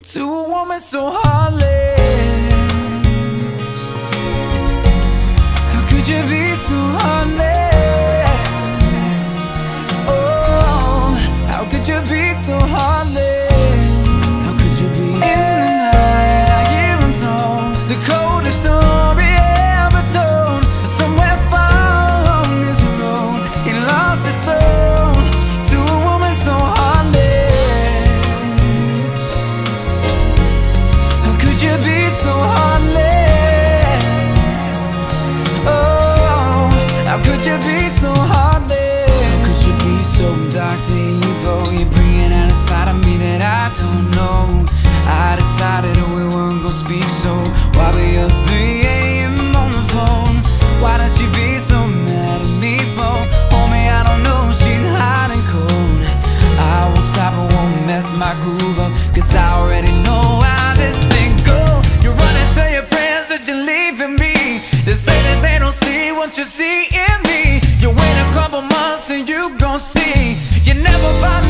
To a woman so heartless. How could you be so heartless? Oh, how could you be so heartless? How could you be so in the night I hear him talk, the coldest story ever told. Somewhere far along this road he lost his soul. To a woman so heartless. Could you be so heartless? Oh, how could you be so heartless? How could you be so dark to evil? You're bringing out a side of me that I don't know. I decided we weren't gonna speak, so why be up 3 AM on the phone? Why does she be so mad at me for? Homie, I don't know, she's hot and cold. I won't stop, I won't mess my groove up, 'cause I already know how this thing goes. You run and tell your friends that you're leaving me. They say that they don't see what you see in me. You wait a couple months and you gon' see. You never find